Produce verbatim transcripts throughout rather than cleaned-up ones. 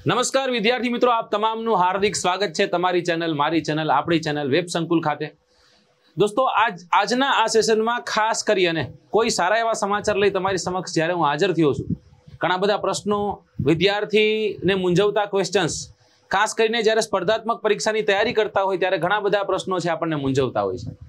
નમસ્કાર વિદ્યાર્થી મિત્રો, આપ તમામનું હાર્દિક સ્વાગત છે તમારી ચેનલ, મારી ચેનલ, આપણી ચેનલ વેબ સંકુલ ખાતે. દોસ્તો, આજ આજના આ સેશનમાં ખાસ કરી અને કોઈ સારા એવા સમાચાર લઈ તમારી સમક્ષ જ્યારે હું હાજર થયો છું. ઘણા બધા પ્રશ્નો, વિદ્યાર્થીને મૂંઝવતા ક્વેશ્ચન્સ, ખાસ કરીને જ્યારે સ્પર્ધાત્મક પરીક્ષાની તૈયારી કરતા હોય ત્યારે ઘણા બધા પ્રશ્નો છે આપણને મૂંઝવતા હોય છે.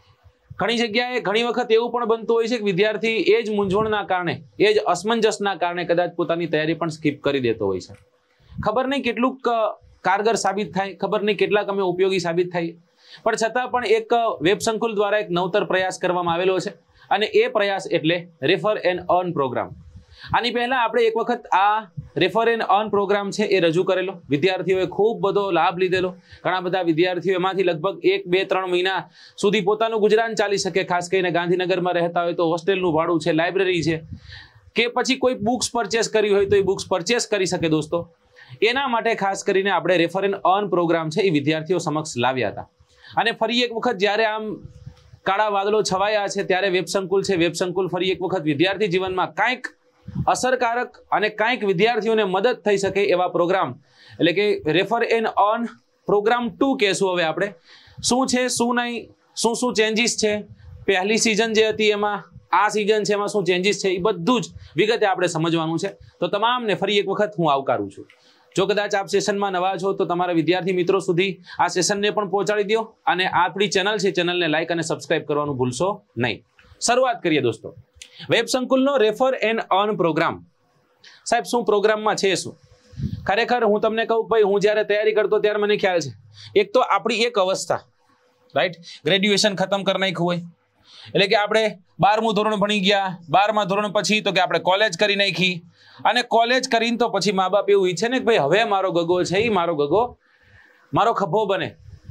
ઘણી જગ્યાએ ઘણી વખત એવું પણ બનતું હોય છે કે વિદ્યાર્થી એ જ મૂંઝવણના કારણે, એ જ અસમંજસના કારણે કદાચ પોતાની તૈયારી પણ સ્કીપ કરી દેતો હોય છે. ખબર નહીં કેટલુંક કારગર સાબિત થાય, ખબર નહીં કેટલાક અમે ઉપયોગી સાબિત થાય, પણ છતાં પણ એક વેબ સંકુલ દ્વારા એક નવતર પ્રયાસ કરવામાં આવેલો છે અને એ પ્રયાસ એટલે રેફર એન્ડ અર્ન પ્રોગ્રામ. આની પહેલા આપણે એક વખત આ રેફર એન્ડ અર્ન પ્રોગ્રામ છે એ રજૂ કરેલો, વિદ્યાર્થીઓએ ખૂબ બધો લાભ લીધેલો. ઘણા બધા વિદ્યાર્થીઓ એમાંથી લગભગ એક બે ત્રણ મહિના સુધી પોતાનું ગુજરાન ચાલી શકે. ખાસ કરીને ગાંધીનગરમાં રહેતા હોય તો હોસ્ટેલનું ભાડું છે, લાઇબ્રેરી છે, કે પછી કોઈ બુક્સ પરચેસ કરી હોય તો એ બુક્સ પરચેસ કરી શકે. દોસ્તો, એના માટે ખાસ કરીને આપણે રેફર એન્ડ અર્ન પ્રોગ્રામ છે એ વિદ્યાર્થીઓ સમક્ષ લાવ્યા હતા. અને ફરી એક વખત જ્યારે આમ કાળા વાદળો છવાયા છે ત્યારે વેબ સંકુલ છે, વેબ સંકુલ ફરી એક વખત વિદ્યાર્થી જીવનમાં કાંઈક અસરકારક અને કાંઈક વિદ્યાર્થીઓને મદદ થઈ શકે એવા પ્રોગ્રામ એટલે કે રેફર એન્ડ અર્ન પ્રોગ્રામ ટુ કહેશું હવે આપણે. શું છે, શું નહીં, શું શું ચેન્જીસ છે, પહેલી સિઝન જે હતી એમાં આ સિઝન છે એમાં શું ચેન્જીસ છે, એ બધું જ વિગતે આપણે સમજવાનું છે. તો તમામને ફરી એક વખત હું આવકારું છું. જો કદાચ આપ સેશનમાં નવા છો તો તમારા વિદ્યાર્થી મિત્રો સુધી આ સેશનને પણ પહોંચાડી દો અને આપણી ચેનલ છે, ચેનલને લાઈક અને સબસ્ક્રાઇબ કરવાનું ભૂલશો નહીં. શરૂઆત કરીએ દોસ્તો. વેબ સંકુલનો રેફર એન્ડ અર્ન પ્રોગ્રામ. સાહેબ, શું પ્રોગ્રામમાં છે શું? ખરેખર હું તમને કહું ભાઈ, હું જ્યારે તૈયારી કરતો ત્યારે મને ખ્યાલ છે, એક તો આપણી એક અવસ્થા, રાઈટ, ગ્રેજ્યુએશન ખતમ કરી નાખ્યું હોય એટલે કે આપણે બારમું ધોરણ ભણી ગયા, બારમા ધોરણ પછી તો કે આપણે કોલેજ કરી નાખી, અને કોલેજ કરીને તો પછી મા બાપ એવું ઈચ્છે ને કે ભાઈ હવે મારો ગગો છે એ મારો ગગો મારો ખભો બને,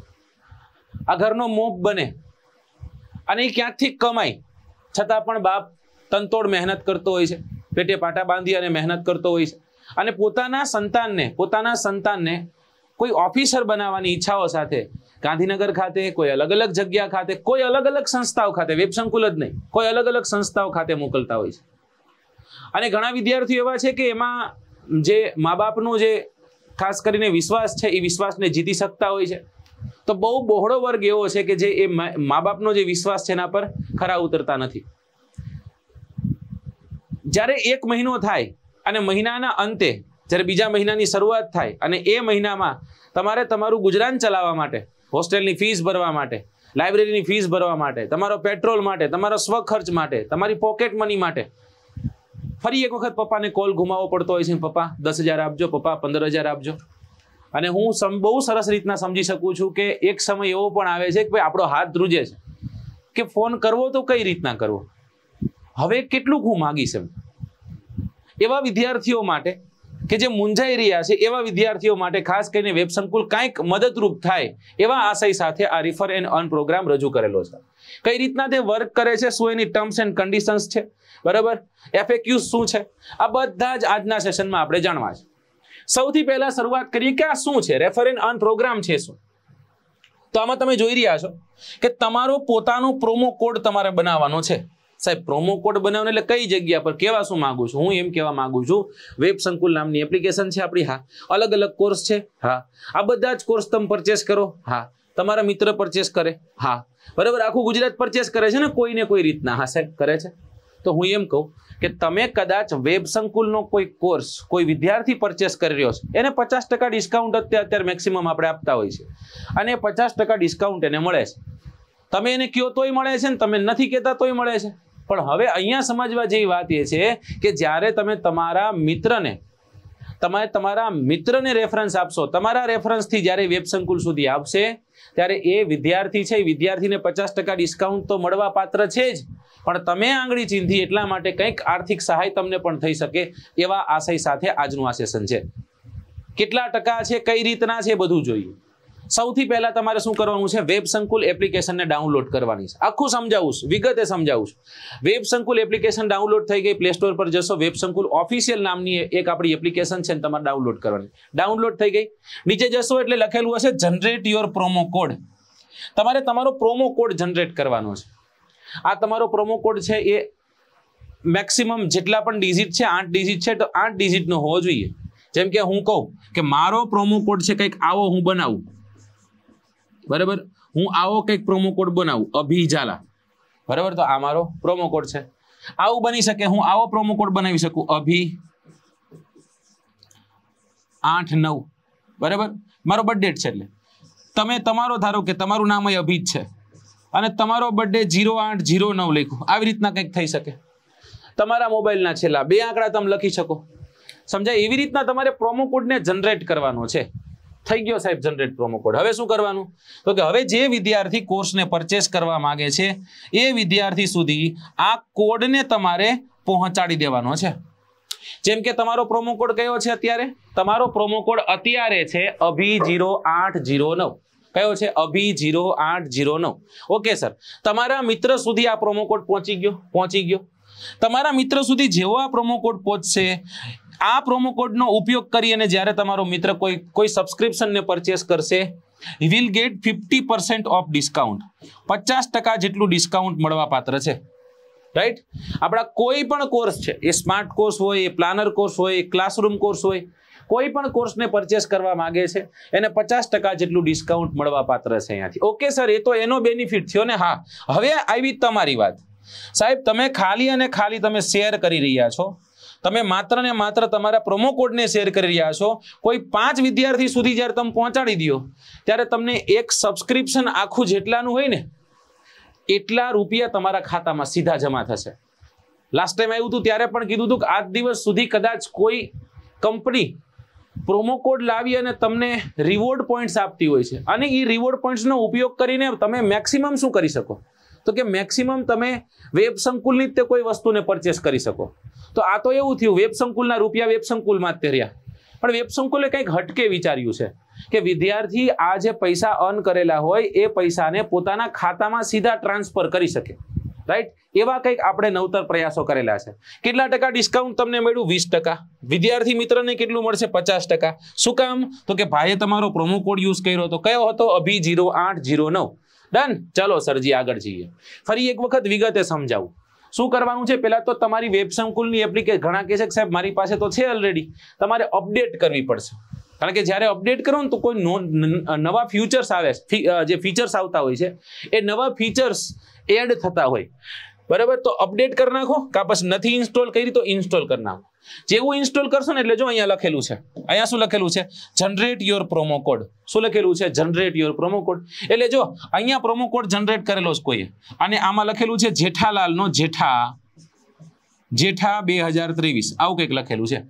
આ ઘરનો મોપ બને, અને એ ક્યાંકથી કમાય. છતાં પણ બાપ તનતોડ મહેનત કરતો હોય છે, પેટે પાટા બાંધી અને મહેનત કરતો હોય છે, અને પોતાના સંતાનને પોતાના સંતાનને કોઈ ઓફિસર બનાવવાની ઈચ્છાઓ સાથે ગાંધીનગર ખાતે, કોઈ અલગ અલગ જગ્યા ખાતે, કોઈ અલગ અલગ સંસ્થાઓ ખાતે, વેબ સંકુલ જ નહીં, કોઈ અલગ અલગ સંસ્થાઓ ખાતે મોકલતા હોય છે. અને ઘણા વિદ્યાર્થીઓ એવા છે કે એમાં જે મા બાપનો જે ખાસ કરીને વિશ્વાસ છે એ વિશ્વાસને જીતી શકતા હોય છે. તો બહુ બહોળો વર્ગ એવો છે કે જે એ મા બાપનો જે વિશ્વાસ છે એના પર ખરા ઉતરતા નથી. જ્યારે એક મહિનો થાય અને મહિનાના અંતે જ્યારે બીજા મહિનાની શરૂઆત થાય અને એ મહિનામાં તમારે તમારું ગુજરાન ચલાવવા માટે, હોસ્ટેલની ફીસ ભરવા માટે, લાઇબ્રેરીની ફીસ ભરવા માટે, તમારો પેટ્રોલ માટે, તમારો સ્વખર્ચ માટે, તમારી પોકેટ મની માટે ફરી એક વખત પપ્પાને કોલ ઘુમાવવો પડતો હોય છે. પપ્પા દસ હજાર આપજો, પપ્પા પંદર હજાર આપજો. અને હું બહુ સરસ રીતના સમજી શકું છું કે એક સમય એવો પણ આવે છે કે ભાઈ આપણો હાથ ધ્રુજે છે કે ફોન કરવો તો કઈ રીતના કરવો, હવે કેટલું હું માગીશ એમ. એવા વિદ્યાર્થીઓ માટે કે જે મૂંઝાઈ રહ્યા છે, એવા વિદ્યાર્થીઓ માટે ખાસ કરીને વેબ સંકુલ કાંઈક મદદરૂપ થાય એવા આશય સાથે આ રેફર એન્ડ અર્ન પ્રોગ્રામ રજૂ કરેલો છે. કઈ રીતના તે વર્ક કરે છે, શું એની ટર્મ્સ એન્ડ કન્ડિશન્સ છે, બરાબર, એફએક્યુઝ શું છે, આ બધા જ આજના સેશનમાં આપણે જાણવા છે. સૌથી પહેલા શરૂઆત કરીએ કે આ શું છે, રેફર એન્ડ અર્ન પ્રોગ્રામ છે શું? તો આમાં તમે જોઈ રહ્યા છો કે તમારો પોતાનો પ્રોમો કોડ તમારે બનાવવાનો છે. સાહેબ, પ્રોમો કોડ બનાવવાનો એટલે કઈ જગ્યા પર કેવા શું માંગુ છું? હું એમ કહેવા માંગુ છું, વેબ સંકુલ નામની એપ્લિકેશન છે આપણી, હા, અલગ અલગ કોર્સ છે, હા, આ બધા જ કોર્સ તમે પરચેસ કરો, હા, તમારા મિત્ર પરચેસ કરે, હા, બરાબર, આખું ગુજરાત પરચેસ કરે છે ને કોઈ ને કોઈ રીતના, હા સાહેબ કરે છે. તો હું એમ કહું કે તમે કદાચ વેબ સંકુલનો કોઈ કોર્સ કોઈ વિદ્યાર્થી પરચેસ કરી રહ્યો છે, એને પચાસ ટકા ડિસ્કાઉન્ટ અત્યારે અત્યારે મેક્સિમમ આપણે આપતા હોય છે, અને પચાસ ટકા ડિસ્કાઉન્ટ એને મળે છે. તમે એને કયો તોય મળે છે ને તમે નથી કહેતા તોય મળે છે. પણ હવે અહીંયા સમજવા જેવી વાત એ છે કે જ્યારે તમે તમારા મિત્રને તમે તમારા મિત્રને રેફરન્સ આપશો, તમારા રેફરન્સથી જ્યારે વેબ સંકુલ સુધી આવશે ત્યારે એ વિદ્યાર્થી છે, એ વિદ્યાર્થીને પચાસ ટકા ડિસ્કાઉન્ટ તો મળવા પાત્ર છે જ, પણ તમે આંગળી ચીંધી એટલા માટે કંઈક આર્થિક સહાય તમને પણ થઈ શકે એવા આશય સાથે આજનું આ સેશન છે. કેટલા ટકા છે, કઈ રીતના છે, બધું જોઈએ. સૌથી પહેલા તમારે શું કરવાનું છે, વેબ સંકુલ એપ્લિકેશનને ડાઉનલોડ કરવાની છે. આખું સમજાવું છું, વિગતે સમજાવું છું. વેબ સંકુલ એપ્લિકેશન ડાઉનલોડ થઈ ગઈ, પ્લે સ્ટોર પર જશો, વેબ સંકુલ ઓફિશિયલ નામની એક આપણી એપ્લિકેશન છે, તમારે ડાઉનલોડ કરવાની. ડાઉનલોડ થઈ ગઈ, નીચે જશો એટલે લખેલું હશે જનરેટ યોર પ્રોમો કોડ. તમારે તમારો પ્રોમો કોડ જનરેટ કરવાનો છે. આ તમારો પ્રોમો કોડ છે એ મેક્સિમમ જેટલા પણ ડિજિટ છે આઠ ડિજિટ છે તો આઠ ડિજિટનો હોવો જોઈએ. જેમ કે હું કહું કે મારો પ્રોમો કોડ છે કંઈક આવો હું બનાવું, બરાબર, હું આવો કંઈક પ્રોમો કોડ બનાવું અભિજાલા, બરાબર, તો આ મારો પ્રોમો કોડ છે. આવું બની શકે, હું આવો પ્રોમો કોડ બનાવી શકું અભી આઠ નવ, બરાબર, મારો બર્થડે છે. એટલે તમે તમારો ધારો કે તમારું નામ અહીં અભિજ છે અને તમારો બર્થડે જીરો આઠ જીરો નવ લખ્યું, આવી રીતના કંઈક થઈ શકે. તમારા મોબાઈલના છેલ્લા બે આંકડા તમે લખી શકો, સમજાય? એવી રીતના તમારે પ્રોમો કોડને જનરેટ કરવાનો છે. થઈ ગયો સાહેબ જનરેટ પ્રોમો કોડ. હવે શું કરવાનું? તો કે હવે જે વિદ્યાર્થી કોર્સને પરચેસ કરવા માંગે છે એ વિદ્યાર્થી સુધી આ કોડને તમારે પહોંચાડી દેવાનો છે. જેમ કે તમારો પ્રોમો કોડ કયો છે અત્યારે? તમારો પ્રોમો કોડ અત્યારે છે અભી જીરો આઠ જીરો નવ. કયો છે? અભી જીરો આઠ જીરો નવ. ઓકે સર, તમારા મિત્ર સુધી આ પ્રોમો કોડ પહોંચી ગયો? પહોંચી ગયો. તમારા મિત્ર સુધી જેવો આ પ્રોમો કોડ પહોંચશે, આ પ્રોમો કોડનો ઉપયોગ કરી અને જ્યારે તમારો મિત્ર કોઈ કોઈ સબસ્ક્રિપ્શનને પરચેસ કરશે, he will get fifty percent of discount. પચાસ ટકા જેટલું ડિસ્કાઉન્ટ મળવા પાત્ર છે. રાઈટ? આપણા કોઈ પણ કોર્સ છે, એ સ્માર્ટ કોર્સ હોય, એ પ્લાનર કોર્સ હોય, એ ક્લાસરૂમ કોર્સ હોય, કોઈ પણ કોર્સને પરચેસ કરવા માંગે છે એને પચાસ ટકા જેટલું ડિસ્કાઉન્ટ મળવા પાત્ર છે અહીંયાથી. ઓકે સર, એ તો એનો બેનિફિટ થયો ને. હા, હવે આવી તમારી વાત. સાહેબ તમે ખાલી અને ખાલી તમે શેર કરી રહ્યા છો, તમે માત્ર ને માત્ર તમારા પ્રોમો કોડને શેર કરી રહ્યા છો. કોઈ પાંચ વિદ્યાર્થી સુધી જ્યારે તમે પહોંચાડી દો ત્યારે તમને એક સબસ્ક્રિપ્શન આખું જેટલાનું હોય ને એટલા રૂપિયા તમારા ખાતામાં સીધા જમા થશે. લાસ્ટ ટાઈમ આવ્યું હતું ત્યારે પણ કીધું હતું કે આજ દિવસ સુધી કદાચ કોઈ કંપની પ્રોમો કોડ લાવી અને તમને રિવોર્ડ પોઈન્ટ્સ આપતી હોય છે અને એ રિવોર્ડ પોઈન્ટ્સનો ઉપયોગ કરીને તમે મેક્સિમમ શું કરી શકો? તો કે મેક્સિમમ તમે વેબ સંકુલની જ તે કોઈ વસ્તુને પરચેસ કરી શકો. તો આ તો એવું થયું, વેબ સંકુલના રૂપિયા વેબ સંકુલમાં જ તે રહ્યા. પણ વેબ સંકુલે કંઈક હટકે વિચાર્યું છે કે વિદ્યાર્થી આ જે પૈસા અર્ન કરેલા હોય એ પૈસાને પોતાના ખાતામાં સીધા ટ્રાન્સફર કરી શકે. રાઈટ? એવા કંઈક આપણે નવતર પ્રયાસો કરેલા છે. કેટલા ટકા ડિસ્કાઉન્ટ તમને મળ્યું? વીસ ટકા. વિદ્યાર્થી મિત્રને કેટલું મળશે? પચાસ ટકા. શું કામ? તો કે ભાઈએ તમારો પ્રોમો કોડ યુઝ કર્યો હતો. કયો હતો? અભી જીરો આઠ જીરો નવ. ડન. ચાલો સરજી આગળ જઈએ. ફરી એક વખત વિગતે સમજાવું. શું કરવાનું છે? પહેલા તો તમારી વેબ સંકુલની એપ્લિકેશન, ઘણા કહે છે કે સાહેબ મારી પાસે તો છે ઓલરેડી, તમારે અપડેટ કરવી પડશે. કારણ કે જ્યારે અપડેટ કરો ને તો કોઈ નવા ફ્યુચર્સ આવે, જે ફીચર્સ આવતા હોય છે એ નવા ફીચર્સ એડ થતા હોય, બરાબર? તો અપડેટ કરી નાખો, કાં પછી નથી ઇન્સ્ટોલ કરી તો ઇન્સ્ટોલ કરી નાખો. જેવું ઇન્સ્ટોલ કરશો ને એટલે જો અહીંયા લખેલું છે, અહીંયા શું લખેલું છે? Generate your promo code. શું લખેલું છે? Generate your promo code. એટલે જો અહીંયા પ્રોમો કોડ જનરેટ કરેલો છે કોઈએ અને આમાં લખેલું છે જેઠાલાલનો જેઠા જેઠા બે હજાર ત્રેવીસ, આવું કંઈક લખેલું છે.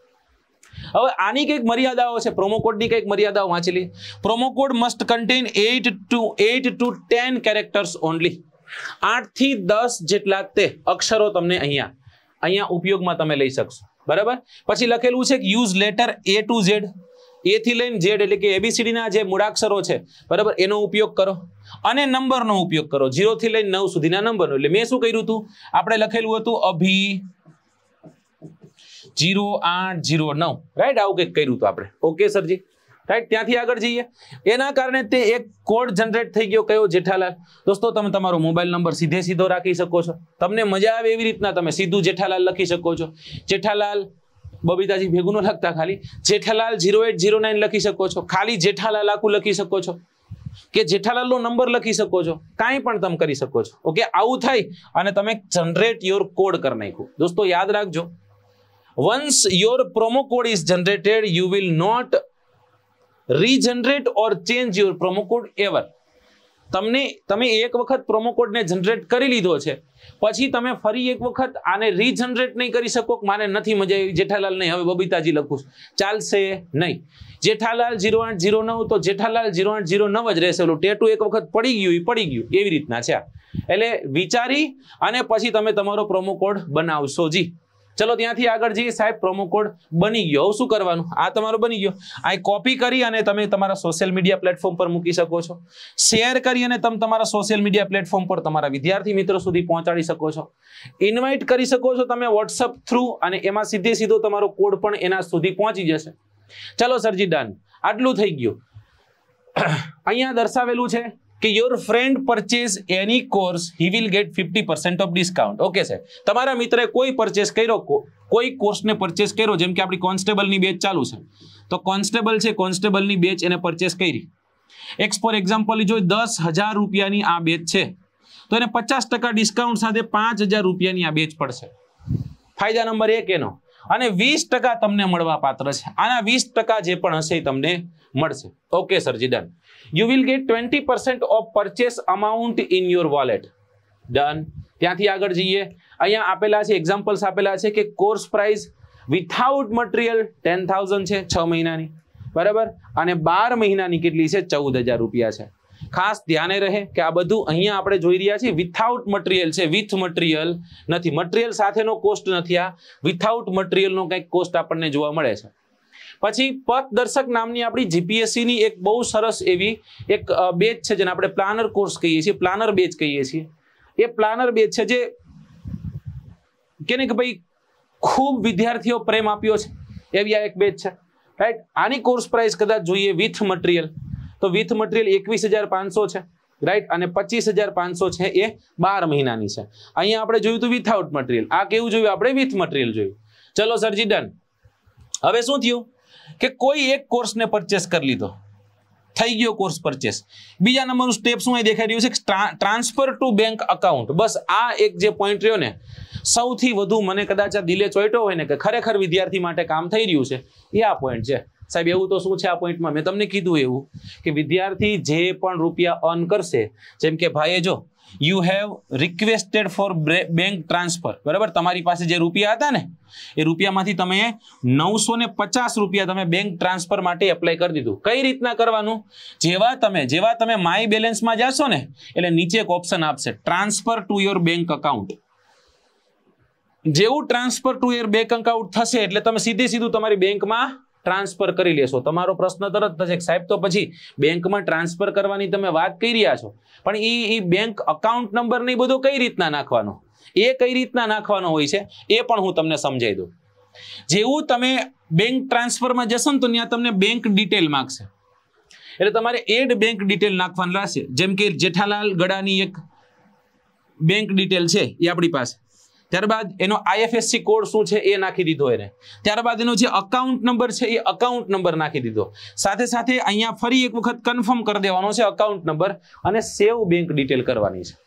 હવે આની કંઈક મર્યાદાઓ છે, પ્રોમો કોડની કંઈક મર્યાદાઓ વાંચેલી. Promo code must contain eight to eight to ten characters only. આઠ થી દસ જેટલા તે અક્ષરો તમને અહીંયા અહીંયા ઉપયોગમાં તમે લઈ શકશો, બરાબર? પછી લખેલું છે કે use letter A to Z, A થી લઈને ઝેડ એટલે કે એબીસીડી ના જે મૂળાક્ષરો છે, બરાબર, એનો ઉપયોગ કરો અને નંબરનો ઉપયોગ કરો, જીરો થી લઈને નવ સુધીના નંબરનો. એટલે મેં શું કર્યું હતું? આપણે લખેલું હતું અભી જીરો આઠ જીરો નવ. રાઈટ? આવું કંઈક કર્યું હતું આપણે. Okay sir ji, right? ત્યાંથી આગળ જઈએ. એના કારણે તે એક કોડ જનરેટ થઈ ગયો. કયો? જેઠાલાલ. દોસ્તો તમે તમારો મોબાઈલ નંબર સીધે સીધો રાખી શકો છો. તમને મજા આવે એવી રીતના તમે સીધું જેઠાલાલ લખી શકો છો. જેઠાલાલ બબીતાજી ભેગું ન લખતા, ખાલી Jethalal zero at zero nine લખી શકો છો. ખાલી જેઠાલાલ આખું લખી શકો છો કે જેઠાલાલનો નંબર લખી શકો છો. કાંઈ પણ તમે કરી શકો છો. ઓકે, આવું થાય અને તમે જનરેટ યોર કોડ કરી નાખ્યું. દોસ્તો યાદ રાખજો, once your promo code is generated, you will not regenerate or change your promo code ever. તમને તમે એક વખત પ્રોમો કોડને જનરેટ કરી લીધો છે પછી તમે ફરી એક વખત આને રીજનરેટ નહીં કરી શકો. મારે નથી મજા આવી જેઠાલાલ નહીં, હવે બબીતાજી લખું, ચાલશે નહીં. જેઠાલાલ જીરો આઠ જીરો નવ તો જેઠાલાલ જીરો આઠ જીરો નવ જ રહેશે. ઓલું ટેટુ એક વખત પડી ગયું પડી ગયું એવી રીતના છે. એટલે વિચારી અને પછી તમે તમારો પ્રોમો કોડ બનાવશો. જી ચલો ત્યાંથી આગળ જઈએ. સાહેબ પ્રોમો કોડ બની ગયો, હવે શું કરવાનું? આ તમારો બની ગયો, આ કોપી કરી અને તમે તમારા સોશિયલ મીડિયા પ્લેટફોર્મ પર મૂકી શકો છો. શેર કરી અને તમે તમારા સોશિયલ મીડિયા પ્લેટફોર્મ પર તમારા વિદ્યાર્થી મિત્રો સુધી પહોંચાડી શકો છો. ઇન્વાઇટ કરી શકો છો તમે વોટ્સઅપ થ્રુ અને એમાં સીધે સીધો તમારો કોડ પણ એના સુધી પહોંચી જશે. ચલો સરજી ડન. આટલું થઈ ગયું. અહીંયા દર્શાવેલું છે કે your friend purchase any course he will get fifty percent of discount. Okay સાહેબ, તમારા મિત્રે કોઈ પરચેસ કર્યો, કોઈ કોર્સને પરચેસ કર્યો, જેમ કે આપણી કોન્સ્ટેબલની બેચ ચાલુ છે, તો કોન્સ્ટેબલ છે, કોન્સ્ટેબલની બેચ એને પરચેસ કરી. એક્સ ફોર એક્ઝામ્પલ જો દસ હજાર રૂપિયાની આ બેચ છે, તો એને પચાસ ટકા ડિસ્કાઉન્ટ સાથે પાંચ હજાર રૂપિયાની આ બેચ પડશે. ફાયદા નંબર એક એનો. અને વીસ ટકા તમને મળવા પાત્ર છે. આના વીસ ટકા જે પણ હશે એ તમને મળશે. ઓકે સરજી, done. You will get twenty percent of purchase amount in your wallet. Done. ત્યાંથી આગળ જઈએ. અહીંયા આપેલા છે, એક્ઝામ્પલ્સ આપેલા છે કે course price without material ten thousand છે છ મહિનાની, બરાબર, અને બાર મહિનાની કેટલી છે? ચૌદ હજાર રૂપિયા છે. ખાસ ધ્યાને રહે કે આ બધું અહીંયા આપણે જોઈ રહ્યા છીએ વિથઆઉટ મટીરિયલ છે, વિથ મટીરિયલ નથી. મટીરિયલ સાથેનો કોસ્ટ નથી, આ વિથઆઉટ મટીરિયલનો કંઈક કોસ્ટ આપણને જોવા મળે છે. પછી પથદર્શક નામની આપણી જીપીએસસી ની એક બહુ સરસ એવી એક બેચ છે, જેને આપણે પ્લાનર કોર્સ કહીએ છીએ, પ્લાનર બેચ કહીએ છીએ. એ પ્લાનર બેચ છે જે કેને કે ભાઈ ખૂબ વિદ્યાર્થીઓ પ્રેમ આપ્યો છે એવી આ એક બેચ છે, રાઈટ. આની કોર્સ પ્રાઇસ કદાચ જોઈએ વિથ મટીરિયલ, તો વિથ મટીરિયલ એકવીસ હજાર પાંચસો છે, રાઈટ, અને પચીસ હજાર પાંચસો છે એ બાર મહિનાની છે. અહીંયા આપણે જોયું હતું વિથઆઉટ મટીરિયલ, આ કેવું જોયું આપણે? વિથ મટીરિયલ જોયું. ચલો સરજી, ડન. હવે શું થયું કે કોઈ એક કોર્સને પરચેસ કરી લીધો, થઈ ગયો કોર્સ પરચેસ. બીજા નંબરનું સ્ટેપ શું અહીં દેખાઈ રહ્યું છે? Transfer to bank account. બસ આ એક જે પોઈન્ટ રહ્યો ને, સૌથી વધુ મને કદાચ આ દિલે ચોઈટો હોય ને કે ખરેખર વિદ્યાર્થી માટે કામ થઈ રહ્યું છે, એ આ પોઈન્ટ છે. સાહેબ એવું તો શું છે આ પોઈન્ટમાં? મેં તમને કીધું એવું કે વિદ્યાર્થી જે પણ રૂપિયા અર્ન કરશે, જેમ કે ભાઈએ જો you have requested for bank transfer, બરાબર, તમારી પાસે જે રૂપિયા હતા ને એ રૂપિયામાંથી તમે નવસો ને પચાસ રૂપિયા તમે બેંક ટ્રાન્સફર માટે એપ્લાય કરી દીધું. કઈ રીતના કરવાનું? જેવા તમે જેવા તમે માય બેલેન્સમાં જશો ને એટલે નીચે એક ઓપ્શન આપશે transfer to your bank account. જેવું transfer to your bank account થશે એટલે તમે સીધે સીધું તમારી બેંકમાં ટ્રાન્સફર કરી લેશો. તમારો પ્રશ્ન તરત થશે સાહેબ તો પછી બેંકમાં ટ્રાન્સફર કરવાની તમે વાત કરી રહ્યા છો, પણ એ એ બેંક અકાઉન્ટ નંબર ને બધું કઈ રીતના નાખવાનો, એ કઈ રીતના નાખવાનો હોય છે એ પણ હું તમને સમજાવી દઉં. જેવું તમે બેંક ટ્રાન્સફરમાં જશો ને તો ત્યાં તમને બેંક ડિટેલ માંગશે, એટલે તમારે એડ બેંક ડિટેલ નાખવાનું રહેશે. જેમ કે જેઠાલાલ ગડાની એક બેંક ડિટેલ છે એ આપણી પાસે, ત્યારબાદ એનો આઈએફએસસી કોડ શું છે એ નાખી દીધો એને, ત્યારબાદ એનો જે અકાઉન્ટ નંબર છે એ અકાઉન્ટ નંબર નાખી દીધો. સાથે સાથે અહીંયા ફરી એક વખત કન્ફર્મ કરી દેવાનો છે અકાઉન્ટ નંબર અને સેવ બેંક ડિટેલ કરવાની છે.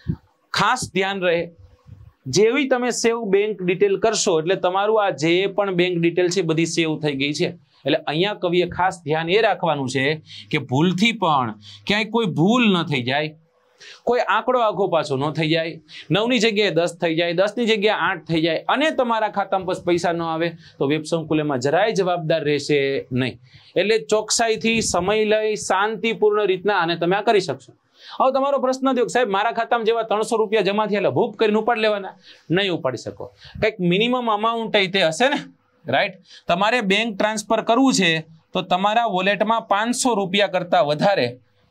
ખાસ ધ્યાન રહે, જેવી તમે સેવ બેંક ડિટેલ કરશો એટલે તમારું આ જે પણ બેંક ડિટેલ છે બધી સેવ થઈ ગઈ છે. એટલે અહીંયા કવિએ ખાસ ધ્યાન એ રાખવાનું છે કે ભૂલથી પણ ક્યાંય કોઈ ભૂલ ન થઈ જાય, કોઈ આંકડો આખો પાછો ન થઈ જાય, નવની જગ્યાએ દસ થઈ જાય, દસની જગ્યાએ આઠ થઈ જાય અને તમારા ખાતામાં બસ પૈસા ન આવે તો વેબ સંકુલ એમાં જરાય જવાબદાર રહેશે નહીં. એટલે ચોકસાઈથી સમય લઈ શાંતિપૂર્ણ રીતના આને તમે આ કરી શકશો. હવે તમારો પ્રશ્ન થયો સાહેબ મારા ખાતામાં જેવા ત્રણસો રૂપિયા જમા થયા એટલે ભૂપ કરીને ઉપાડી લેવાના? નહીં ઉપાડી શકો. કંઈક મિનિમમ અમાઉન્ટ તે હશે ને, રાઈટ. તમારે બેંક ટ્રાન્સફર કરવું છે તો તમારા વોલેટમાં પાંચસો રૂપિયા કરતા વધારે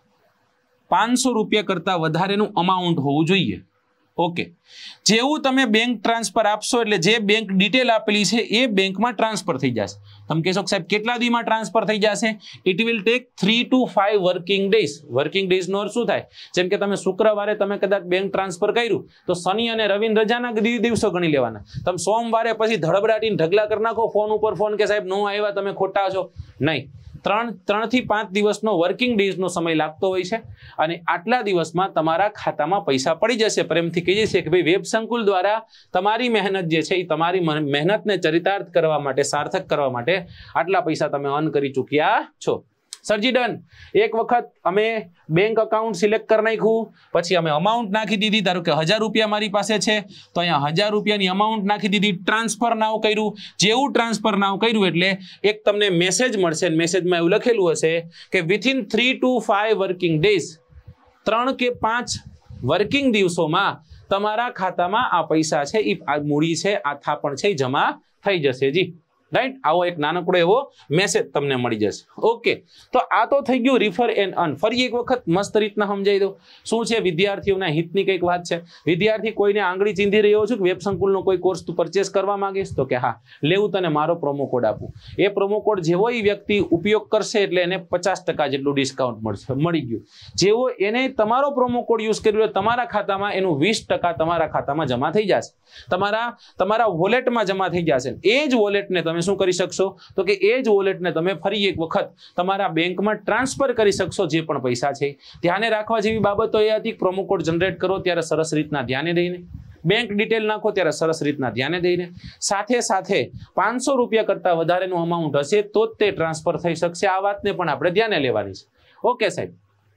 પાંચસો રૂપિયા કરતા વધારેનું અમાઉન્ટ હોવું જોઈએ. ઓકે, જેવું તમે બેંક ટ્રાન્સફર આપશો એટલે જે બેંક ડિટેલ આપેલી છે એ બેંકમાં ટ્રાન્સફર થઈ જશે. તમે કહેશો સાહેબ કેટલા દીમાં ટ્રાન્સફર થઈ જશે? It will take three to five working days. Working days નો અર્થ શું થાય? જેમ કે તમે શુક્રવારે તમે કદાચ બેંક ટ્રાન્સફર કર્યું તો શનિ અને રવિ રજાના દિવસો ગણી લેવાના. તમે સોમવારે પછી ધડબડાટીને ઢગલા કરી નાખો ફોન ઉપર ફોન કે સાહેબ નો આવ્યા, તમે ખોટા છો. નહીં, ત્રણ ત્રણ થી પાંચ દિવસનો વર્કિંગ ડેઝનો સમય લાગતો હોય છે અને આટલા દિવસમાં તમારા ખાતામાં પૈસા પડી જશે. પ્રેમથી કહીએ છીએ કે ભાઈ વેબ સંકુલ દ્વારા તમારી મહેનત જે છે એ તમારી મહેનતને ચરિતાર્થ કરવા માટે, સાર્થક કરવા માટે આટલા પૈસા તમે અર્ન કરી ચૂક્યા છો. સરજી ડન. એક વખત અમે બેંક અકાઉન્ટ સિલેક્ટ કરી નાખ્યું, પછી અમે અમાઉન્ટ નાખી દીધી. ધારો કે હજાર રૂપિયા મારી પાસે છે તો અહીંયા હજાર રૂપિયાની અમાઉન્ટ નાખી દીધી, ટ્રાન્સફર નાવ કર્યું. જેવું ટ્રાન્સફર નાવ કર્યું એટલે એક તમને મેસેજ મળશે, મેસેજમાં એવું લખેલું હશે કે within three to five working days, ત્રણ કે પાંચ વર્કિંગ દિવસોમાં તમારા ખાતામાં આ પૈસા છે એ મૂડી છે, આ થાપણ છે એ જમા થઈ જશે. જી રાઈટ, આવો એક નાનકડો એવો મેસેજ તમને મળી જશે. ઓકે, તો આ તો થઈ ગયું રિફર એન્ડ અર્ન. ફરી એક વખત મસ્ત રીતના સમજાવી દઉં શું છે વિદ્યાર્થીઓના હિતની કંઈક વાત છે. વિદ્યાર્થી કોઈને આંગળી ચીંધી રહ્યો છું કે વેબ સંકુલનો કોઈ કોર્સ તું પરચેસ કરવા માંગીશ, તો કે હા લેવું, તને મારો પ્રોમો કોડ આપું. એ પ્રોમો કોડ જેવો એ વ્યક્તિ ઉપયોગ કરશે એટલે એને પચાસ ટકા જેટલું ડિસ્કાઉન્ટ મળશે, મળી ગયું. જેવો એને તમારો પ્રોમો કોડ યુઝ કર્યો તમારા ખાતામાં એનું વીસ ટકા તમારા ખાતામાં જમા થઈ જશે, તમારા તમારા વોલેટમાં જમા થઈ જશે. એ જ વોલેટને તમે શું કરી શકશો તો કે એ જ વોલેટને તમે ફરી એક વખત તમારા બેંકમાં ટ્રાન્સફર કરી શકશો જે પણ પૈસા છે. ધ્યાને રાખવા જેવી બાબતો એ હતી પ્રોમો કોડ જનરેટ કરો ત્યારે સરસ રીતના ધ્યાને દઈને, બેંક ડિટેલ નાખો ત્યારે સરસ રીતના ધ્યાને દઈને, સાથે સાથે પાંચસો રૂપિયા કરતાં વધારેનું અમાઉન્ટ હશે તો જ તે ટ્રાન્સફર થઈ શકશે. આ વાતને પણ આપણે ધ્યાને લેવાની છે. ઓકે સાહેબ,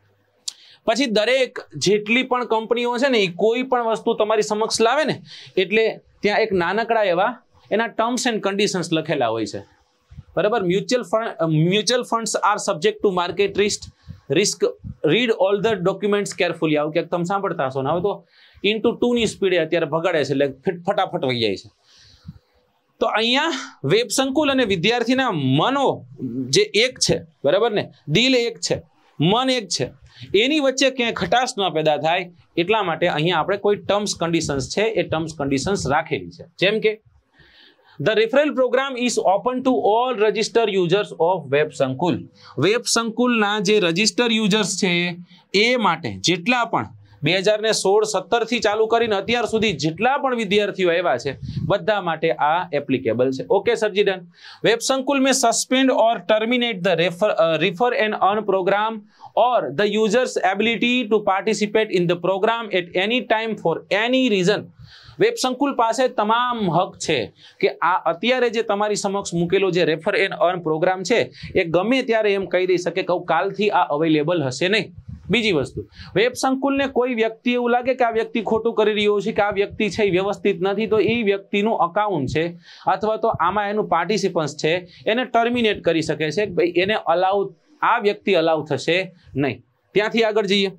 પછી દરેક જેટલી પણ કંપનીઓ છે ને એ કોઈ પણ વસ્તુ તમારી સમક્ષ લાવે ને એટલે ત્યાં એક નાનકડા એવા એના ટર્મ્સ એન્ડ કન્ડિશન્સ લખેલા હોય છે, બરાબર. Mutual fund mutual funds are subject to market risk risk read all the documents carefully. આવું ક્યાંક તમે સાંભળતા હશો ને, હવે તો ઇન્ટુ ટુ ની સ્પીડે અત્યારે ભગાડે છે એટલે ફટાફટ વહી જાય છે. તો અહીંયા વેબ સંકુલ અને વિદ્યાર્થીના મનો જે એક છે, બરાબર ને, દિલ એક છે, મન એક છે, એની વચ્ચે ક્યાંય ખટાશ ન પેદા થાય એટલા માટે અહીંયા આપણે કોઈ ટર્મ્સ કન્ડિશન્સ છે એ ટર્મ્સ કન્ડિશન્સ રાખેલી છે. જેમ કે The referral program is open to all registered users of Web Sankul. Web સંકુલના જે રજિસ્ટર યુઝર્સ છે એ માટે જેટલા પણ બે હજાર ને સોળ સત્તર થી ચાલુ કરીને અત્યાર સુધી જેટલા પણ વિદ્યાર્થીઓ આવ્યા છે બધા માટે આ એપ્લિકેબલ છે. ઓકે સરજી ડન. વેબ સંકુલ में સસ્પેન્ડ और terminate the refer refer and earn program or the user's ability to participate in the program at any time for any reason. Web Sankul પાસે તમામ હક છે કે આ અત્યારે જે તમારી સમક્ષ મૂકેલો જે રેફર એન્ડ અર્ન પ્રોગ્રામ છે એ ગમે ત્યારે એમ કહી દઈ શકે કે કાલથી આ અવેલેબલ હશે નહીં. બીજી વસ્તુ, વેબ સંકુલને કોઈ વ્યક્તિ એવું લાગે કે આ વ્યક્તિ ખોટું કરી રહ્યો છે કે આ વ્યક્તિ છે એ વ્યવસ્થિત નથી, તો એ વ્યક્તિનું અકાઉન્ટ છે અથવા તો આમાં એનું પાર્ટિસિપન્સ છે એને ટર્મિનેટ કરી શકે છે. ભાઈ એને અલાઉ આ વ્યક્તિ અલાઉ થશે નહીં. ત્યાંથી આગળ જઈએ.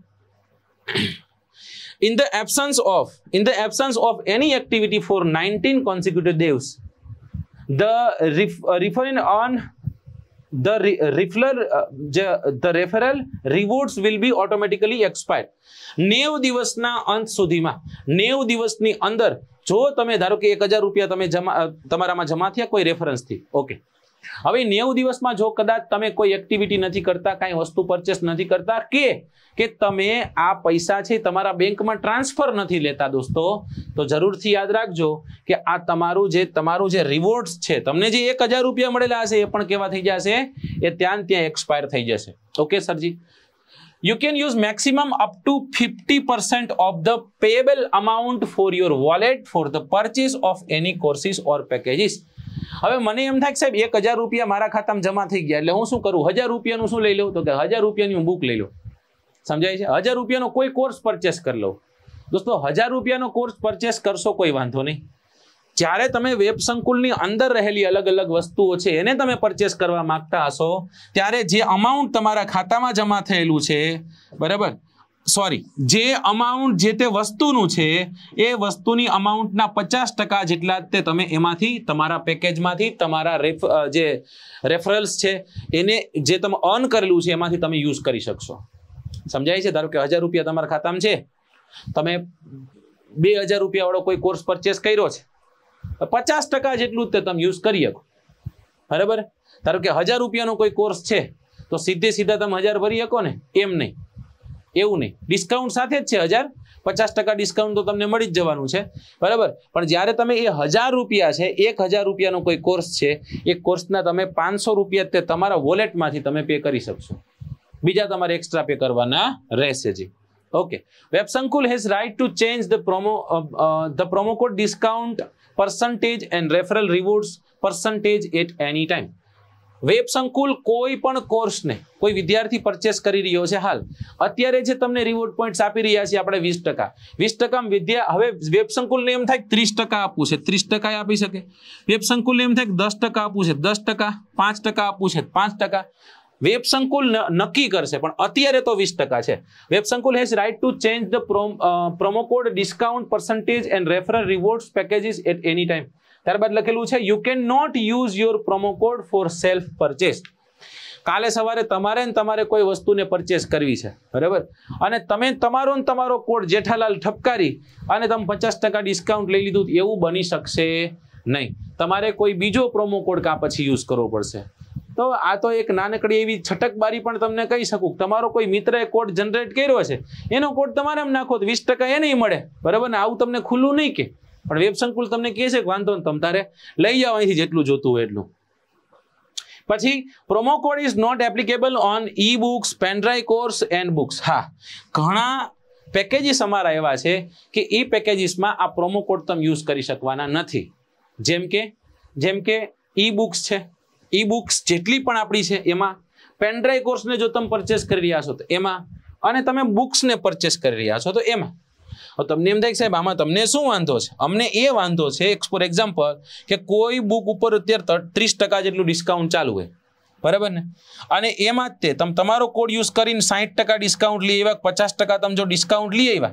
In the absence of in the absence of any activity for nineteen consecutive days, the ref, uh, referring on the re, referral uh, the referral rewards will be automatically expired. નેવ દિવસના અંત સુધીમાં નેવ દિવસની અંદર જો તમે ધારો કે એક હજાર રૂપિયા તમે જમા તમારામાં જમા થયા કોઈ રેફરન્સથી, ઓકે, હવે નેવ દિવસમાં જો કદાચ તમે કોઈ એક્ટિવિટી નથી કરતા, કાંઈ વસ્તુ પરચેસ નથી કરતા કે કે તમે આ પૈસા છે તમારા બેંકમાં ટ્રાન્સફર નથી લેતા દોસ્તો, તો જરૂરથી યાદ રાખજો કે આ તમારું જે તમારું જે રિવોર્ડ્સ છે, તમને જે એક હજાર રૂપિયા મળેલા હશે એ પણ કેવા થઈ જશે, એ ત્યાં ત્યાં એક્સપાયર થઈ જશે. ઓકે સરજી. You can use maximum up to fifty percent of the payable amount for your wallet for the purchase of any courses or packages. હવે મને એમ થાય કે સાહેબ એક હજાર રૂપિયા મારા ખાતામાં જમા થઈ ગયા એટલે હું શું કરું, હજાર રૂપિયાનું શું લઈ લઉં, તો કે હજાર રૂપિયાની હું બુક લઈ લઉં. સમજાય છે? હજાર રૂપિયાનો કોઈ કોર્સ પરચેસ કરી લઉં. દોસ્તો હજાર રૂપિયાનો કોર્સ પરચેસ કરશો કોઈ વાંધો નહીં, જ્યારે તમે વેબ સંકુલની અંદર રહેલી અલગ અલગ વસ્તુઓ છે એને તમે પરચેસ કરવા માંગતા હશો ત્યારે જે અમાઉન્ટ તમારા ખાતામાં જમા થયેલું છે, બરાબર, સોરી જે અમાઉન્ટ જે તે વસ્તુનું છે એ વસ્તુની અમાઉન્ટના પચાસ ટકા જેટલા તે તમે એમાંથી તમારા પેકેજમાંથી તમારા રેફ જે રેફરલ્સ છે એને જે તમે અર્ન કરેલું છે એમાંથી તમે યુઝ કરી શકશો. સમજાય છે? ધારો કે હજાર રૂપિયા તમારા ખાતામાં છે, તમે બે હજાર રૂપિયા વાળો કોઈ કોર્સ પરચેસ કર્યો છે, પચાસ ટકા જેટલું જ તમે યુઝ કરી શકો, બરાબર. ધારો કે હજાર રૂપિયાનો કોઈ કોર્સ છે તો સીધે સીધા તમે હજાર ભરી શકો ને, એમ નહીં, એવું નહીં, ડિસ્કાઉન્ટ સાથે જ છે હજાર, પચાસ ટકા ડિસ્કાઉન્ટ તો તમને મળી જ જવાનું છે, બરાબર. પણ જ્યારે તમે એ હજાર રૂપિયા છે, એક હજાર રૂપિયાનો કોઈ કોર્સ છે, એ કોર્સના તમે પાંચસો રૂપિયા તે તમારા વોલેટમાંથી તમે પે કરી શકશો, બીજા તમારે એક્સ્ટ્રા પે કરવાના રહેશે જી. Okay. Web Sankul has right to change the promo the promo code discount percentage and referral rewards percentage at any time. Web Sankul કોઈ પણ કોર્સને કોઈ વિદ્યાર્થી પરચેસ કરી રહ્યો છે, હાલ અત્યારે જે તમને રિવોર્ડ પોઈન્ટ્સ આપી રહ્યા છે આપણે વીસ ટકા વીસ ટકા વિદ્યા, હવે વેબ સંકુલને એમ થાય ત્રીસ ટકા આપવું છે, ત્રીસ ટકા આપી શકે. વેબ સંકુલને એમ થાય દસ ટકા આપવું છે, દસ ટકા, પાંચ ટકા આપવું છે, પાંચ ટકા. વેબ સંકુલ નક્કી કરશે, પણ અત્યારે તો વીસ ટકા છે. Web Sankul has right to change the promo code discount percentage and referral rewards packages at any time. ત્યારબાદ લખેલું છે you can not use your promo code for self purchase. કાલે સવારે તમારે ને તમારે કોઈ વસ્તુને પરચેસ કરવી છે, બરાબર, અને તમે તમારો ને તમારો કોડ જેઠાલાલ ઠપકારી અને તમે પચાસ ટકા ડિસ્કાઉન્ટ લઈ લીધું, એવું બની શકશે નહીં. તમારે કોઈ બીજો પ્રોમો કોડ કા પછી યુઝ કરવો પડશે. તો આ તો એક નાનકડી એવી છટકબારી પણ તમને કહી શકું. તમારો કોઈ મિત્રએ કોડ જનરેટ કર્યો છે, એનો કોડ તમારે એમ નાખો તો વીસ ટકા એ નહીં મળે, બરાબર ને. આવું તમને ખુલ્લું નહીં કે, પણ વેબ સંકુલ તમને કહે છે કે વાંધો ને તમે તારે લઈ જાઓ અહીંથી જેટલું જોતું હોય એટલું. પછી promo code is not applicable on e books, pen drive course and books. હા, ઘણા પેકેજીસ અમારા એવા છે કે એ પેકેજીસમાં આ પ્રોમો કોડ તમે યુઝ કરી શકવાના નથી. જેમ કે જેમ કે ઈ બુક્સ છે, ઈ બુક્સ જેટલી પણ આપણી છે એમાં, પેનડ્રાઈવ કોર્સને જો તમે પરચેસ કરી રહ્યા છો તો એમાં, અને તમે બુક્સને પરચેસ કરી રહ્યા છો તો એમાં. તમને એમ થાય સાહેબ આમાં તમને શું વાંધો છે? અમને એ વાંધો છે ફોર એક્ઝામ્પલ કે કોઈ બુક ઉપર અત્યારે ત્રીસ ટકા જેટલું ડિસ્કાઉન્ટ ચાલુ હોય, બરાબર ને, અને એમાં જ તે તમે તમારો કોડ યુઝ કરીને સાહીઠ ટકા ડિસ્કાઉન્ટ લઈ આવ્યા, પચાસ ટકા તમે જો ડિસ્કાઉન્ટ લઈ આવ્યા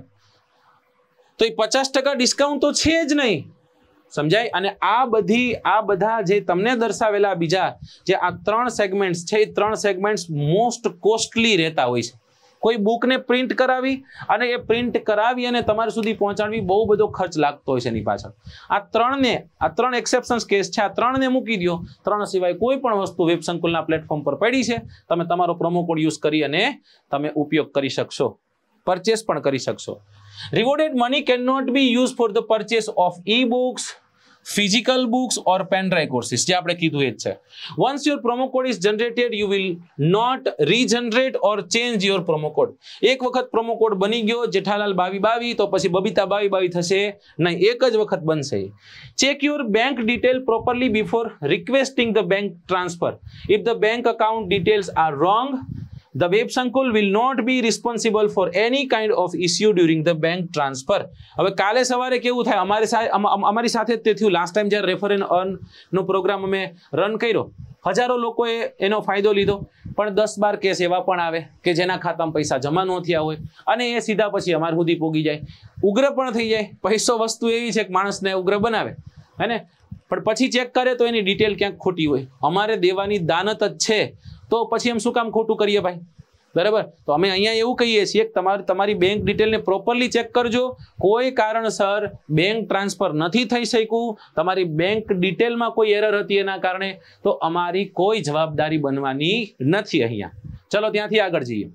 તો એ પચાસ ટકા ડિસ્કાઉન્ટ તો છે જ નહીં, સમજાય. અને આ બધી આ બધા જે તમને દર્શાવેલા બીજા જે આ ત્રણ સેગમેન્ટ્સ છે, એ ત્રણ સેગમેન્ટ્સ મોસ્ટ કોસ્ટલી રહેતા હોય છે. કોઈ બુકને પ્રિન્ટ કરાવી અને એ પ્રિન્ટ કરાવી અને તમારા સુધી પહોંચાડવી બહુ બધો ખર્ચ લાગતો હોય છે એની પાછળ. આ ત્રણને આ ત્રણ એક્સેપ્શન્સ કેસ છે, આ ત્રણને મૂકી દો. ત્રણ સિવાય કોઈ પણ વસ્તુ વેબ સંકુલના પ્લેટફોર્મ પર પડી છે, તમે તમારો પ્રોમો કોડ યુઝ કરી અને તમે ઉપયોગ કરી શકશો, પરચેસ પણ કરી શકશો. Rewarded money cannot be used for the purchase of e-books, physical books or pen drive courses. જે આપણે કીધું એ જ છે. Once your promo code is generated, you will not regenerate or change your promo code. એક વખત promo code બની ગયો જેઠાલાલ બાવી બાવી તો પછી બબીતા બાવી બાવી થશે નહીં, એક જ વખત બનશે. Check your bank detail properly before requesting the bank transfer. If the bank account details are wrong, the Web Sankul will not be responsible for any kind of issue during the bank transfer. હવે કાલે સવારે કેવું થાય, અમારી સાથે અમારી સાથે તે થયું લાસ્ટ ટાઈમ જ્યારે રેફર એન્ડ અર્ન નો પ્રોગ્રામ અમે રન કર્યો, હજારો લોકોએ એનો ફાયદો લીધો, પણ દસ બાર કેસ એવા પણ આવે કે જેના ખાતામાં પૈસા જમા ન થયા હોય અને એ સીધા પછી અમાર સુધી પોગી જાય. ઉગ્ર પણ થઈ જાય. પૈસો વસ્તુ એવી છે કે માણસને ઉગ્ર બનાવે, હે ને, પણ પછી ચેક કરે તો એની ડિટેલ ક્યાંક ખોટી હોય. અમારે દેવાની દાનત જ છે તો પછી એમ શું કામ ખોટું કરીએ ભાઈ, બરાબર. તો અમે અહીંયા એવું કહીએ છીએ કે તમારી તમારી બેંક ડિટેલને પ્રોપરલી ચેક કરજો. કોઈ કારણસર બેંક ટ્રાન્સફર નથી થઈ શક્યું, તમારી બેંક ડિટેલમાં કોઈ એરર હતી એના કારણે, તો અમારી કોઈ જવાબદારી બનવાની નથી અહીંયા. ચલો ત્યાંથી આગળ જઈએ.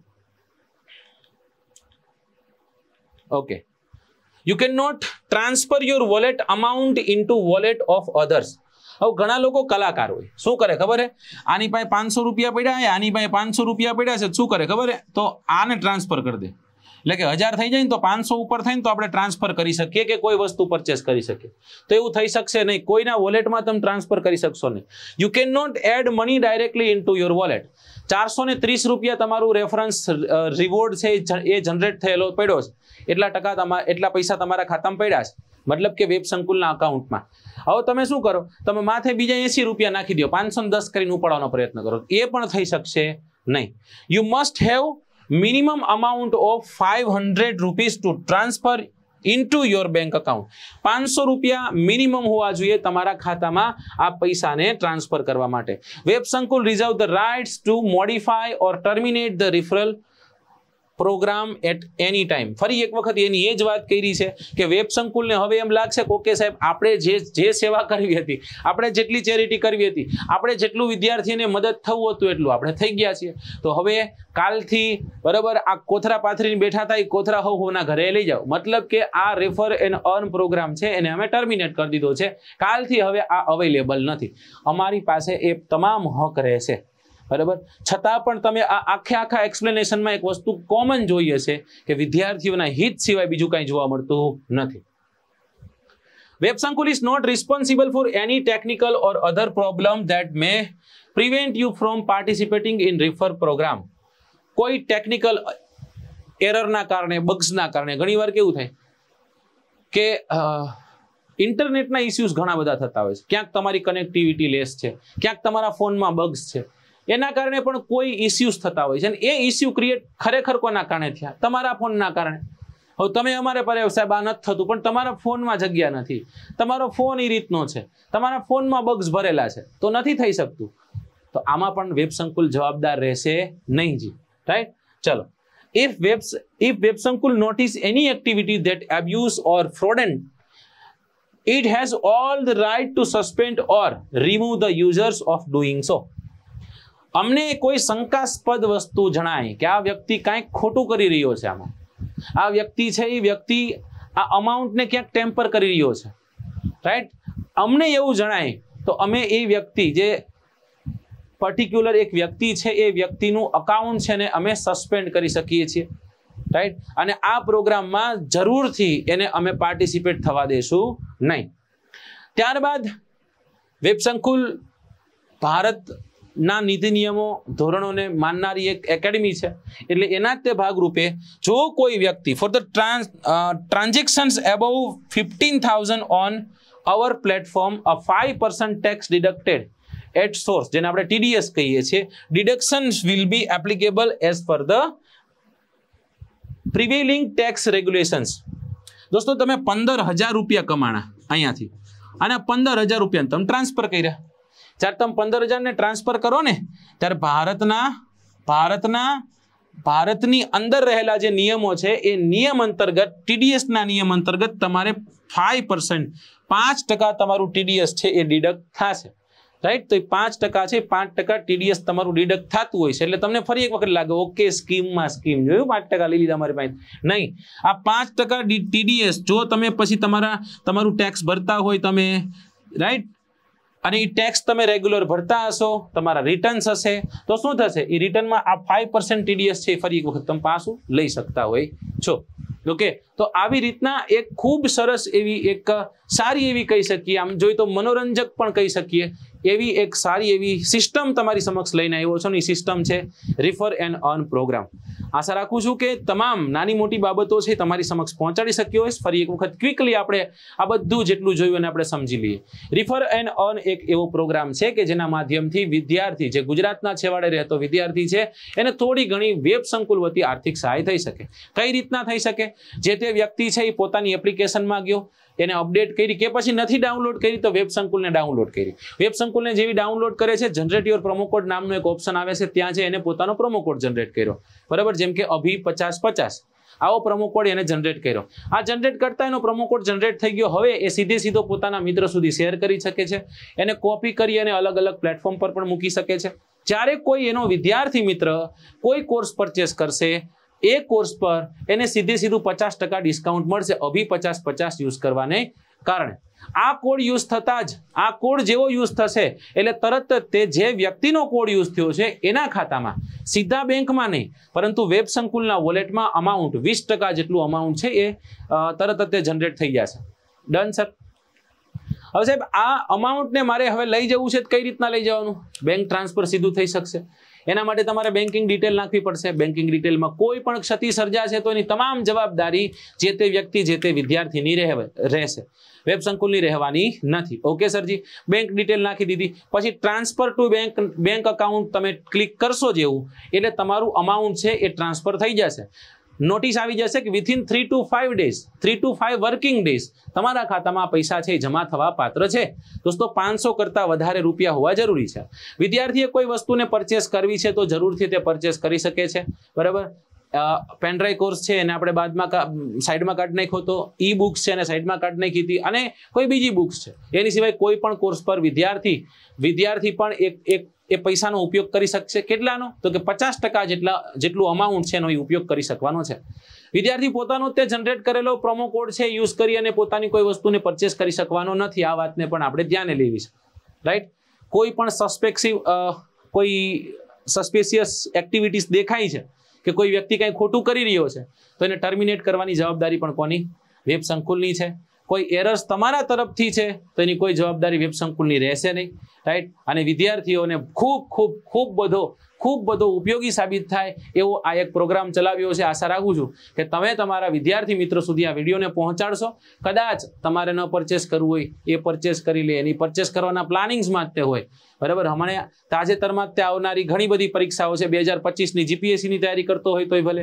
Okay, you can not transfer your wallet amount into wallet of others. હવે ઘણા લોકો કલાકાર હોય, શું કરે ખબર હે, આની પાસે પાંચસો રૂપિયા પડ્યા, આની પાસે પાંચસો રૂપિયા પડ્યા છે, શું કરે ખબર હે, તો આને ટ્રાન્સફર કરી દે. એટલે કે હજાર થઈ જાય ને તો પાંચસો ઉપર થાય ને તો આપણે ટ્રાન્સફર કરી શકીએ કે કોઈ વસ્તુ પરચેસ કરી શકીએ. તો એવું થઈ શકશે નહીં, કોઈના વોલેટમાં તમે ટ્રાન્સફર કરી શકશો નહીં. You can not add money directly into your wallet. ચારસો ને ત્રીસ રૂપિયા તમારું રેફરન્સ રિવોર્ડ છે એ જનરેટ થયેલો પડ્યો છે, એટલા ટકા તમારા એટલા પૈસા તમારા ખાતામાં પડ્યા છે, મતલબ કે વેબ સંકુલના અકાઉન્ટમાં. હવે તમે શું કરો, તમે માથે બીજા એસી રૂપિયા નાખી દો, પાંચસો દસ કરીને ઉપાડવાનો પ્રયત્ન કરો, એ પણ થઈ શકશે નહીં. You must have minimum amount of five hundred rupees to transfer into your bank account. પાંચસો રૂપિયા મિનિમમ હોવા જોઈએ તમારા ખાતામાં આ પૈસાને ટ્રાન્સફર કરવા માટે. Web Sankul reserve the rights to modify or terminate the referral program at any time. ફરી એક વખત એની એ જ વાત કરી છે કે વેબ સંકુલને હવે એમ લાગશે કે ઓકે સાહેબ, આપણે જે જે સેવા કરવી હતી, આપણે જેટલી ચેરિટી કરવી હતી, આપણે જેટલું વિદ્યાર્થીને મદદ થવું હતું એટલું આપણે થઈ ગયા છીએ, તો હવે કાલથી બરાબર આ કોથરા પાથરીને બેઠા થાય, કોથરા હો હોના ઘરે લઈ જાઓ. મતલબ કે આ રેફર એન્ડ અર્ન પ્રોગ્રામ છે એને અમે ટર્મિનેટ કરી દીધો છે. કાલથી હવે આ અવેલેબલ નથી. અમારી પાસે એ તમામ હક રહેશે, બરાબર. છતાં પણ તમે આ આખે આખા એક્સપ્લેનેશનમાં એક વસ્તુ કોમન જોઈએ છે કે વિદ્યાર્થીઓના હિત સિવાય બીજું કંઈ જોવા મળતું નથી. Web Sankul is not responsible for any technical or other problem that may prevent you from participating in refer program. કોઈ ટેકનિકલ એરરના કારણે, બગ્સના કારણે ઘણીવાર કેવું થાય કે ઇન્ટરનેટના ઇસ્યુઝ ઘણા બધા થતા હોય છે. ક્યાંક તમારી કનેક્ટિવિટી લેસ છે, ક્યાંક તમારા ફોનમાં બગ્સ છે, એના કારણે પણ કોઈ ઇસ્યુઝ થતા હોય છે. અને એ ઇસ્યુ ક્રિએટ ખરેખર કોના કારણે થયા? તમારા ફોનના કારણે. હવે તમે અમારે પર સાહેબ આ નથી થતું, પણ તમારા ફોનમાં જગ્યા નથી, તમારો ફોન એ રીતનો છે, તમારા ફોનમાં બગ્સ ભરેલા છે, તો નથી થઈ શકતું. તો આમાં પણ વેબ સંકુલ જવાબદાર રહેશે નહીં જી. રાઈટ, ચલો. If web if web sankul notice any activity that abuse or fraudulent, it has all the right to suspend or remove the users of doing so. અમને કોઈ શંકાસ્પદ વસ્તુ જણાય કે આ વ્યક્તિ કાંઈક ખોટું કરી રહ્યો છે, આમાં આ વ્યક્તિ છે એ વ્યક્તિ આ અમાઉન્ટને ક્યાંક ટેમ્પર કરી રહ્યો છે, રાઈટ, અમને એવું જણાય તો અમે એ વ્યક્તિ જે પર્ટિક્યુલર એક વ્યક્તિ છે એ વ્યક્તિનું અકાઉન્ટ છે ને અમે સસ્પેન્ડ કરી શકીએ છીએ, રાઈટ. અને આ પ્રોગ્રામમાં જરૂરથી એને અમે પાર્ટિસિપેટ થવા દેશું નહીં. ત્યારબાદ વેબ સંકુલ ભારતના નીતિ નિયમો ધોરણોને માનનારી એક એકેડમી છે, એટલે એના જ તે ભાગરૂપે જો કોઈ વ્યક્તિ for the trans transactions above fifteen thousand on our platform a five percent tax deducted at source, જેને આપણે ટીડીએસ કહીએ છીએ, deductions will be applicable as per the prevailing tax regulations. દોસ્તો તમે પંદર હજાર રૂપિયા કમાણા અહીંયાથી અને પંદર હજાર રૂપિયા તમે ટ્રાન્સફર કર્યા, જ્યારે તમે પંદર હજાર ને ટ્રાન્સફર કરો ને ત્યારે ભારતના ભારતના ભારતની અંદર રહેલા જે નિયમો છે એ નિયમ અંતર્ગત ટીડીએસ ના નિયમ અંતર્ગત તમારે ફાઈવ પર્સન્ટ પાંચ ટકા તમારું ટીડીએસ છે એ ડિડક્ટ થશે, રાઈટ. તો એ પાંચ ટકા છે, પાંચ ટકા ટીડીએસ તમારું ડિડક્ટ થતું હોય છે, એટલે તમને ફરી એક વખત લાગે ઓકે સ્કીમમાં સ્કીમ જોયું પાંચ ટકા લઈ લીધા અમારી પાસે, નહીં. આ પાંચ ટકા ટીડીએસ જો તમે પછી તમારા તમારું ટેક્સ ભરતા હોય તમે, રાઈટ, અને એ ટેક્સ તમે રેગ્યુલર ભરતા હશો, તમારા રિટર્ન્સ હશે, તો શું થશે, એ રિટર્નમાં આ ફાઈવ પર્સન્ટ ટીડીએસ છે ફરી એક વખત તમે પાછું લઈ શકતા હોય છો. ઓકે, તો આવી રીતના એક ખૂબ સરસ એવી એક સારી એવી કહી શકીએ, આમ જોઈએ તો મનોરંજક પણ કહી શકીએ એવી એક સારી એવી સિસ્ટમ તમારી સમક્ષ લઈને આવ્યો છો. એ સિસ્ટમ છે રિફર એન્ડ અર્ન પ્રોગ્રામ. આશા રાખું છું કે તમામ નાની મોટી બાબતો છે તમારી સમક્ષ પહોંચાડી શક્યો હોય. ફરી એક વખત ક્વિકલી આપણે આ બધું જેટલું જોયું અને આપણે સમજી લઈએ. રિફર એન્ડ અર્ન એક એવો પ્રોગ્રામ છે કે જેના માધ્યમથી વિદ્યાર્થી જે ગુજરાતના છેવાડે રહેતો વિદ્યાર્થી છે એને થોડી ઘણી વેબ સંકુલ વતી આર્થિક સહાય થઈ શકે. કઈ રીતના થઈ શકે? જે તે વ્યક્તિ છે એ પોતાની એપ્લિકેશનમાં ગયો, એને અપડેટ કરી કે પછી નથી ડાઉનલોડ કરી તો વેબ સંકુલને ડાઉનલોડ કરી. વેબ સંકુલને જેવી ડાઉનલોડ કરે છે, જનરેટ યોર પ્રોમો કોડ નામનો એક ઓપ્શન આવે છે, ત્યાં છે એને પોતાનો પ્રોમો કોડ જનરેટ કર્યો, બરાબર. જેમ કે અભી પચાસ પચાસ આવો પ્રોમો કોડ એને જનરેટ કર્યો. આ જનરેટ કરતા એનો પ્રોમો કોડ જનરેટ થઈ ગયો. હવે એ સીધે સીધો પોતાના મિત્ર સુધી શેર કરી શકે છે, એને કોપી કરી અને અલગ અલગ પ્લેટફોર્મ પર પણ મૂકી શકે છે. જ્યારે કોઈ એનો વિદ્યાર્થી મિત્ર કોઈ કોર્સ પરચેસ કરશે, એ કોર્સ પર એને સીધે સીધું પચાસ ટકા ડિસ્કાઉન્ટ મળશે અભી પચાસ પચાસ યુઝ કરવાને કારણે. આ કોડ યુઝ થતા જ આ કોડ જેવો યુઝ થશે એટલે તરત જ તે જે વ્યક્તિનો કોડ યુઝ થયો છે એના ખાતામાં સીધા બેંકમાં નહીં પરંતુ વેબ સંકુલના વોલેટમાં અમાઉન્ટ વીસ ટકા જેટલું અમાઉન્ટ છે એ તરત જ તે જનરેટ થઈ જશે. Done sir. હવે સાહેબ આ અમાઉન્ટને મારે હવે લઈ જવું છે, કઈ રીતના લઈ જવાનું? બેંક ટ્રાન્સફર સીધું થઈ શકશે. એના માટે તમારે બેન્કિંગ ડિટેલ નાખવી પડશે. બેન્કિંગ ડિટેલમાં કોઈ પણ ક્ષતિ સર્જાશે તો એની તમામ જવાબદારી જે તે વ્યક્તિ જે તે વિદ્યાર્થીની રહેશે, વેબ સંકુલની રહેવાની નથી. ઓકે સરજી, બેંક ડિટેલ નાખી દીધી પછી transfer to bank bank account તમે ક્લિક કરશો જેવું એટલે તમારું અમાઉન્ટ છે એ ટ્રાન્સફર થઈ જશે. નોટિસ આવી જશે કે within three to five days three to five working days તમારા ખાતામાં પૈસા છે જમા થવા પાત્ર છે. દોસ્તો પાંચસો કરતા વધારે રૂપિયા હોવા જરૂરી છે. વિદ્યાર્થીએ કોઈ વસ્તુને પરચેસ કરવી છે તો જરૂરથી તે પરચેસ કરી શકે છે, બરાબર. પેનડ્રાઈવ કોર્સ છે એને આપણે બાદમાં સાઈડમાં કાઢી નાખ્યો તો, ઈ બુક્સ છે એને સાઈડમાં કાઢી નાખી હતી, અને કોઈ બીજી બુક્સ છે. એની સિવાય કોઈ પણ કોર્સ પર વિદ્યાર્થી વિદ્યાર્થી પણ એક એક એ પૈસાનો ઉપયોગ કરી શકશે. કેટલાનો? તો કે પચાસ ટકા જેટલા જેટલું અમાઉન્ટ છે એનો ઉપયોગ કરી શકવાનો છે. વિદ્યાર્થી પોતાનો તે જનરેટ કરેલો પ્રોમો કોડ છે યુઝ કરી અને પોતાની કોઈ વસ્તુને પરચેસ કરી શકવાનો નથી. આ વાતને પણ આપણે ધ્યાને લેવી છે, રાઈટ. કોઈ પણ સસ્પેક્સિવ કોઈ સસ્પેશિયસ એક્ટિવિટીઝ દેખાય છે કે કોઈ વ્યક્તિ કંઈ ખોટું કરી રહ્યો છે તો એને ટર્મિનેટ કરવાની જવાબદારી પણ કોની? વેબ સંકુલની છે. કોઈ એરર્સ તમારા તરફથી છે તો એની કોઈ જવાબદારી વેબ સંકુલની રહેશે નહીં, રાઈટ. અને વિદ્યાર્થીઓને ખૂબ ખૂબ ખૂબ બધો ખૂબ બધો ઉપયોગી સાબિત થાય એવો આ એક પ્રોગ્રામ ચલાવ્યો છે. આશા રાખું છું કે તમે તમારા વિદ્યાર્થી મિત્રો સુધી આ વિડીયોને પહોંચાડશો. કદાચ તમારે ન પરચેસ કરવું હોય એ પરચેસ કરી લે, એની પરચેસ કરવાના પ્લાનિંગ્સમાં જ તે હોય, બરાબર. હમણાં તાજેતરમાં જ તે આવનારી ઘણી બધી પરીક્ષાઓ છે. બે હજાર પચીસની જીપીએસસીની તૈયારી કરતો હોય તોય ભલે,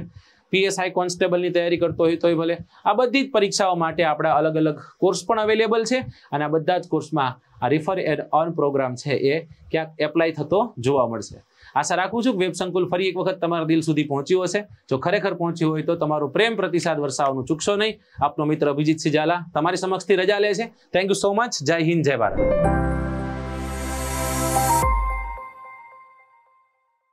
પીએસઆઈ કોન્સ્ટેબલની તૈયારી કરતો હોય તોય ભલે, આ બધી જ પરીક્ષાઓ માટે આપણા અલગ અલગ કોર્સ પણ અવેલેબલ છે અને આ બધા જ કોર્સમાં આ રિફર એન્ડ અર્ન પ્રોગ્રામ છે એ ક્યાંક એપ્લાય થતો જોવા મળશે. આશા રાખું છું કે વેબ સંકુલ ફરી એક વખત તમારા દિલ સુધી પહોંચ્યું હશે. જો ખરેખર પહોંચ્યું હોય તો તમારું પ્રેમ પ્રતિસાદ વરસાવવાનું ચૂકશો નહીં. આપનો મિત્ર અભિજીત સિંહ ઝાલા તમારી સમક્ષથી રજા લે છે. Thank you so much. Jai Hind, જય ભારત.